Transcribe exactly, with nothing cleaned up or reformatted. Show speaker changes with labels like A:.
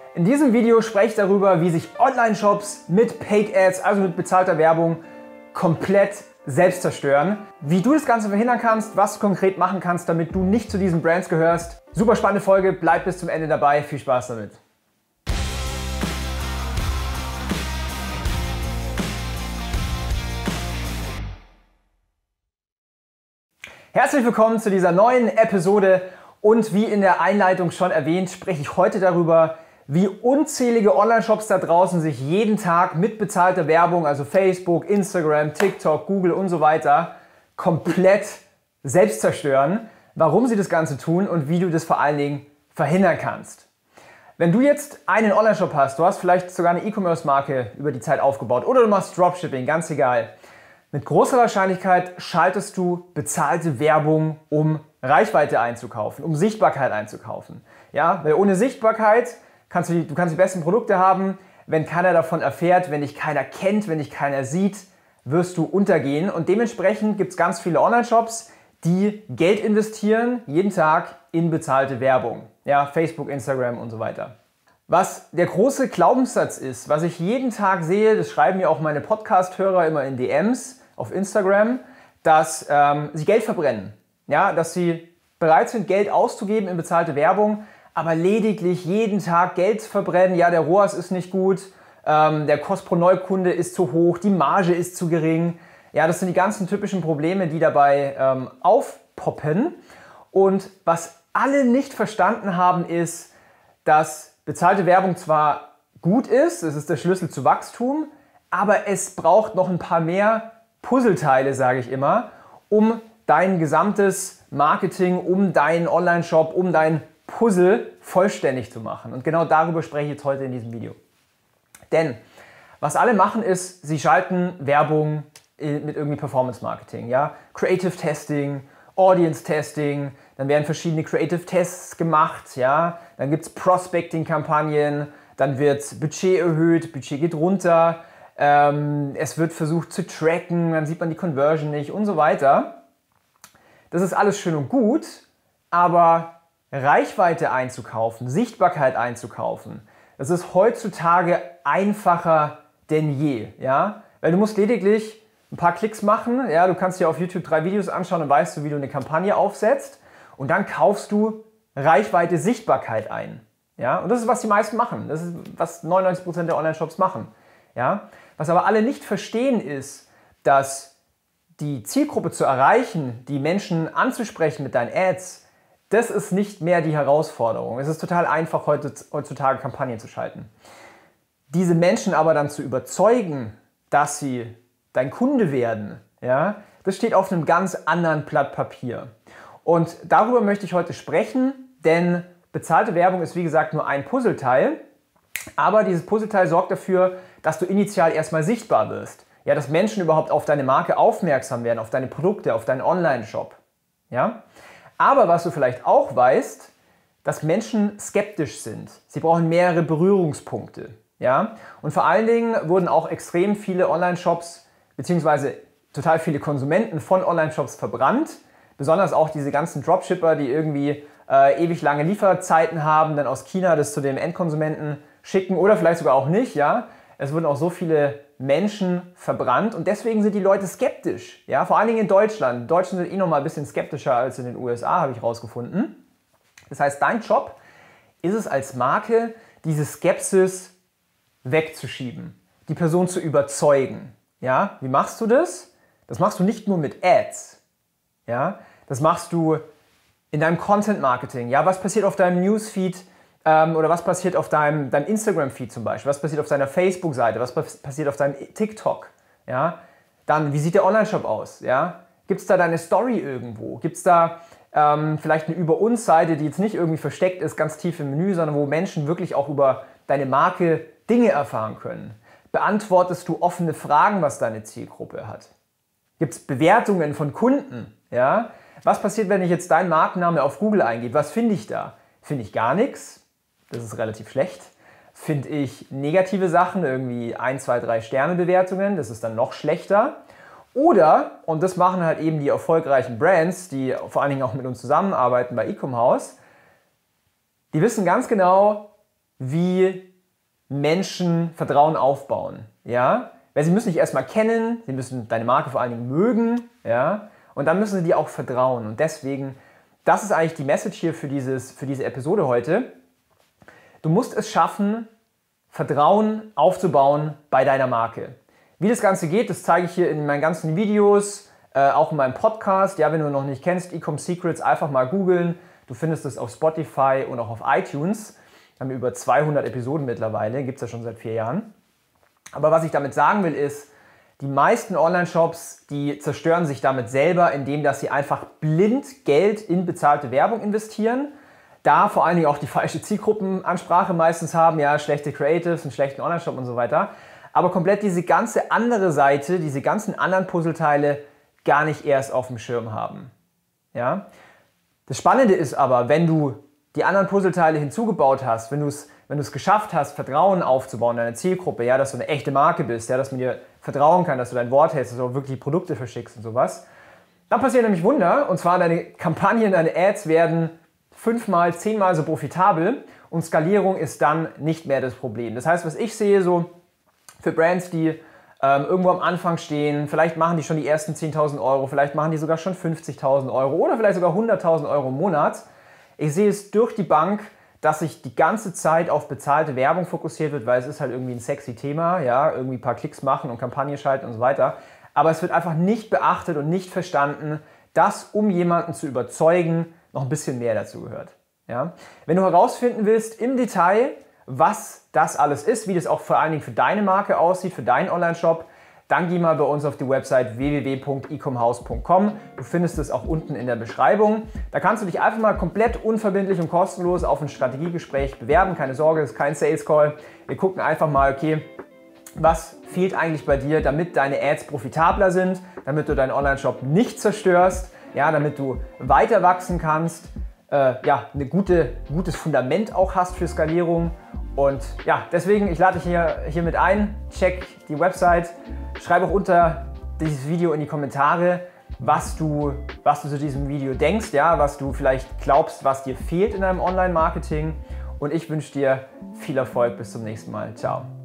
A: In diesem Video spreche ich darüber, wie sich Online-Shops mit Paid Ads, also mit bezahlter Werbung, komplett selbst zerstören. Wie du das Ganze verhindern kannst, was du konkret machen kannst, damit du nicht zu diesen Brands gehörst. Super spannende Folge, bleib bis zum Ende dabei. Viel Spaß damit. Herzlich willkommen zu dieser neuen Episode und wie in der Einleitung schon erwähnt, spreche ich heute darüber, wie unzählige Online-Shops da draußen sich jeden Tag mit bezahlter Werbung, also Facebook, Instagram, TikTok, Google und so weiter, komplett selbst zerstören, warum sie das Ganze tun und wie du das vor allen Dingen verhindern kannst. Wenn du jetzt einen Online-Shop hast, du hast vielleicht sogar eine E-Commerce-Marke über die Zeit aufgebaut oder du machst Dropshipping, ganz egal. Mit großer Wahrscheinlichkeit schaltest du bezahlte Werbung, um Reichweite einzukaufen, um Sichtbarkeit einzukaufen. Ja, weil ohne Sichtbarkeit kannst du, die, du kannst die besten Produkte haben, wenn keiner davon erfährt, wenn dich keiner kennt, wenn dich keiner sieht, wirst du untergehen. Und dementsprechend gibt es ganz viele Online-Shops, die Geld investieren, jeden Tag in bezahlte Werbung. Ja, Facebook, Instagram und so weiter. Was der große Glaubenssatz ist, was ich jeden Tag sehe, das schreiben mir auch meine Podcast-Hörer immer in D Ms auf Instagram, dass ähm, sie Geld verbrennen. Ja, dass sie bereit sind, Geld auszugeben in bezahlte Werbung, aber lediglich jeden Tag Geld verbrennen. Ja, der R O A S ist nicht gut, ähm, der Kost pro Neukunde ist zu hoch, die Marge ist zu gering. Ja, das sind die ganzen typischen Probleme, die dabei ähm, aufpoppen. Und was alle nicht verstanden haben, ist, dass bezahlte Werbung zwar gut ist, es ist der Schlüssel zu Wachstum, aber es braucht noch ein paar mehr Puzzleteile, sage ich immer, um dein gesamtes Marketing, um deinen Online-Shop, um dein Puzzle vollständig zu machen. Und genau darüber spreche ich jetzt heute in diesem Video. Denn was alle machen ist, sie schalten Werbung mit irgendwie Performance Marketing, ja? Creative Testing, Audience Testing, dann werden verschiedene Creative Tests gemacht, ja? Dann gibt es Prospecting-Kampagnen, dann wird Budget erhöht, Budget geht runter, ähm, es wird versucht zu tracken, dann sieht man die Conversion nicht und so weiter. Das ist alles schön und gut, aber Reichweite einzukaufen, Sichtbarkeit einzukaufen, das ist heutzutage einfacher denn je, ja? Weil du musst lediglich ein paar Klicks machen, ja? Du kannst dir auf YouTube drei Videos anschauen und weißt du, wie du eine Kampagne aufsetzt und dann kaufst du Reichweite, Sichtbarkeit ein, ja? Und das ist, was die meisten machen, das ist, was neunundneunzig Prozent der Online-Shops machen, ja? Was aber alle nicht verstehen ist, dass die Zielgruppe zu erreichen, die Menschen anzusprechen mit deinen Ads, das ist nicht mehr die Herausforderung. Es ist total einfach, heutzutage Kampagnen zu schalten. Diese Menschen aber dann zu überzeugen, dass sie dein Kunde werden, ja, das steht auf einem ganz anderen Blatt Papier. Und darüber möchte ich heute sprechen, denn bezahlte Werbung ist wie gesagt nur ein Puzzleteil, aber dieses Puzzleteil sorgt dafür, dass du initial erstmal sichtbar wirst. Ja, dass Menschen überhaupt auf deine Marke aufmerksam werden, auf deine Produkte, auf deinen Online-Shop. Ja? Aber was du vielleicht auch weißt, dass Menschen skeptisch sind. Sie brauchen mehrere Berührungspunkte. Ja? Und vor allen Dingen wurden auch extrem viele Online-Shops bzw. total viele Konsumenten von Online-Shops verbrannt. Besonders auch diese ganzen Dropshipper, die irgendwie äh, ewig lange Lieferzeiten haben, dann aus China das zu dem Endkonsumenten schicken oder vielleicht sogar auch nicht. Ja? Es wurden auch so viele Menschen verbrannt und deswegen sind die Leute skeptisch. Ja? Vor allen Dingen in Deutschland. Deutschen sind eh noch mal ein bisschen skeptischer als in den U S A, habe ich herausgefunden. Das heißt, dein Job ist es als Marke, diese Skepsis wegzuschieben, die Person zu überzeugen. Ja? Wie machst du das? Das machst du nicht nur mit Ads. Ja? Das machst du in deinem Content-Marketing. Ja? Was passiert auf deinem Newsfeed? Ähm, oder was passiert auf deinem, deinem Instagram-Feed zum Beispiel? Was passiert auf deiner Facebook-Seite? Was passiert auf deinem TikTok? Ja? Dann, wie sieht der Online-Shop aus? Ja? Gibt es da deine Story irgendwo? Gibt es da ähm, vielleicht eine Über-uns-Seite, die jetzt nicht irgendwie versteckt ist, ganz tief im Menü, sondern wo Menschen wirklich auch über deine Marke Dinge erfahren können? Beantwortest du offene Fragen, was deine Zielgruppe hat? Gibt es Bewertungen von Kunden? Ja? Was passiert, wenn ich jetzt deinen Markenname auf Google eingebe? Was finde ich da? Finde ich gar nichts. Das ist relativ schlecht. Finde ich negative Sachen, irgendwie ein, zwei, drei Sterne Bewertungen, das ist dann noch schlechter. Oder, und das machen halt eben die erfolgreichen Brands, die vor allen Dingen auch mit uns zusammenarbeiten bei Ecom House, die wissen ganz genau, wie Menschen Vertrauen aufbauen. Ja? Weil sie müssen dich erstmal kennen, sie müssen deine Marke vor allen Dingen mögen, ja? Und dann müssen sie dir auch vertrauen. Und deswegen, das ist eigentlich die Message hier für, dieses, für diese Episode heute. Du musst es schaffen, Vertrauen aufzubauen bei deiner Marke. Wie das Ganze geht, das zeige ich hier in meinen ganzen Videos, äh, auch in meinem Podcast. Ja, wenn du noch nicht kennst, E-Com Secrets, einfach mal googeln. Du findest es auf Spotify und auch auf iTunes. Wir haben über zweihundert Episoden mittlerweile, gibt es ja schon seit vier Jahren. Aber was ich damit sagen will, ist, die meisten Online-Shops, die zerstören sich damit selber, indem dass sie einfach blind Geld in bezahlte Werbung investieren. Da vor allen Dingen auch die falsche Zielgruppenansprache meistens haben, ja, schlechte Creatives, einen schlechten Online-Shop und so weiter. Aber komplett diese ganze andere Seite, diese ganzen anderen Puzzleteile gar nicht erst auf dem Schirm haben. Ja? Das Spannende ist aber, wenn du die anderen Puzzleteile hinzugebaut hast, wenn du es wenn du es geschafft hast, Vertrauen aufzubauen in deine Zielgruppe, ja, dass du eine echte Marke bist, ja, dass man dir vertrauen kann, dass du dein Wort hältst, dass du auch wirklich Produkte verschickst und sowas, dann passiert nämlich Wunder, und zwar deine Kampagnen, deine Ads werden fünfmal, zehnmal so profitabel und Skalierung ist dann nicht mehr das Problem. Das heißt, was ich sehe so für Brands, die ähm, irgendwo am Anfang stehen, vielleicht machen die schon die ersten zehntausend Euro, vielleicht machen die sogar schon fünfzigtausend Euro oder vielleicht sogar hunderttausend Euro im Monat. Ich sehe es durch die Bank, dass sich die ganze Zeit auf bezahlte Werbung fokussiert wird, weil es ist halt irgendwie ein sexy Thema, ja, irgendwie ein paar Klicks machen und Kampagne schalten und so weiter. Aber es wird einfach nicht beachtet und nicht verstanden, dass, um jemanden zu überzeugen, noch ein bisschen mehr dazu gehört. Ja? Wenn du herausfinden willst im Detail, was das alles ist, wie das auch vor allen Dingen für deine Marke aussieht, für deinen Online-Shop, dann geh mal bei uns auf die Website w w w punkt ecomhouse punkt com. Du findest es auch unten in der Beschreibung. Da kannst du dich einfach mal komplett unverbindlich und kostenlos auf ein Strategiegespräch bewerben. Keine Sorge, es ist kein Sales Call. Wir gucken einfach mal, okay, was fehlt eigentlich bei dir, damit deine Ads profitabler sind, damit du deinen Online-Shop nicht zerstörst, ja, damit du weiter wachsen kannst, äh, ja, ein gute, gutes Fundament auch hast für Skalierung. Und ja, deswegen, ich lade dich hier, hier mit ein, check die Website, schreib auch unter dieses Video in die Kommentare, was du, was du zu diesem Video denkst, ja, was du vielleicht glaubst, was dir fehlt in deinem Online-Marketing. Und ich wünsche dir viel Erfolg, bis zum nächsten Mal. Ciao.